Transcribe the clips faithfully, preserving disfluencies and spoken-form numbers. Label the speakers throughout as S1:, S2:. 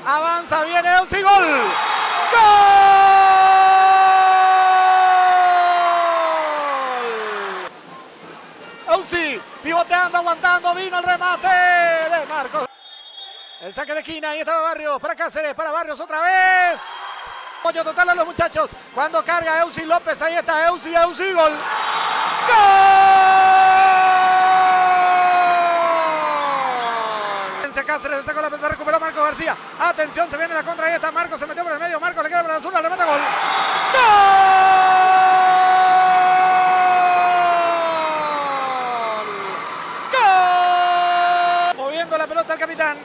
S1: Avanza, viene Eusi, gol. ¡Gol! Eusi, pivoteando, aguantando, vino el remate de Marcos. El saque de esquina, ahí estaba Barrios, para Cáceres, para Barrios otra vez. Apoyo total a los muchachos. Cuando carga Eusi López, ahí está Eusi, Eusi, gol. ¡Gol! Cáceres, le sacó la pelota, recuperó Marcos García. Atención, se viene la contra, ahí está Marcos, se metió por el medio, Marcos le queda para el sur, la remata, gol. ¡Gol! ¡Gol! Moviendo la pelota el capitán.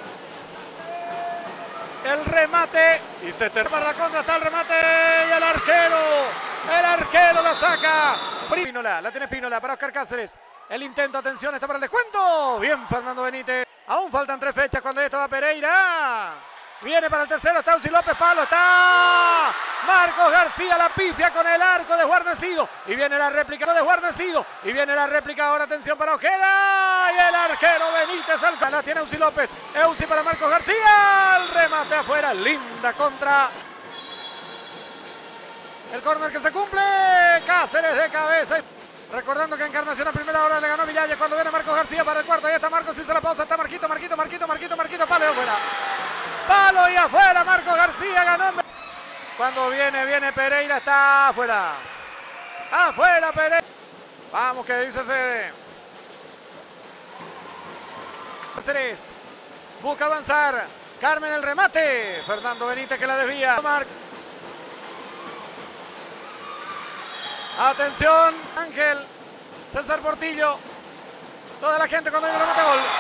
S1: El remate y se termina para la contra, está el remate y el arquero, el arquero la saca. Pínola, la tiene Pínola para Oscar Cáceres. El intento, atención, está para el descuento. Bien, Fernando Benítez. Aún faltan tres fechas cuando ya estaba Pereira. Viene para el tercero, está Eusi López, palo, está Marcos García, la pifia con el arco desguarnecido. Y viene la réplica desguarnecido. Y viene la réplica ahora, atención para Ojeda. Y el arquero Benítez, al la tiene Eusi López. Eusi para Marcos García. El remate afuera, linda contra. El córner que se cumple. Cáceres de cabeza. Recordando que Encarnación a primera hora le ganó Villalles cuando viene Marcos García para el cuarto. Ahí está Marcos, hizo la pausa, está Marquito, Marquito, Marquito, Marquito, Marquito, palo y afuera. Palo y afuera, Marcos García ganó. Cuando viene, viene Pereira, está afuera. Afuera Pereira. Vamos, que dice Fede. Cáceres busca avanzar. Carmen el remate. Fernando Benítez que la desvía. Atención, Ángel, César Portillo, toda la gente cuando viene el remate, gol.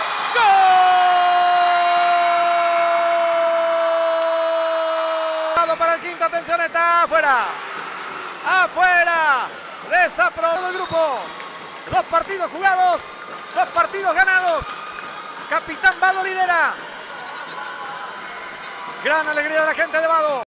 S1: ¡Gol! Para el quinto, atención, está afuera. Afuera. Desaprobado el grupo. Dos partidos jugados, dos partidos ganados. Capitán Vado lidera. Gran alegría de la gente de Vado.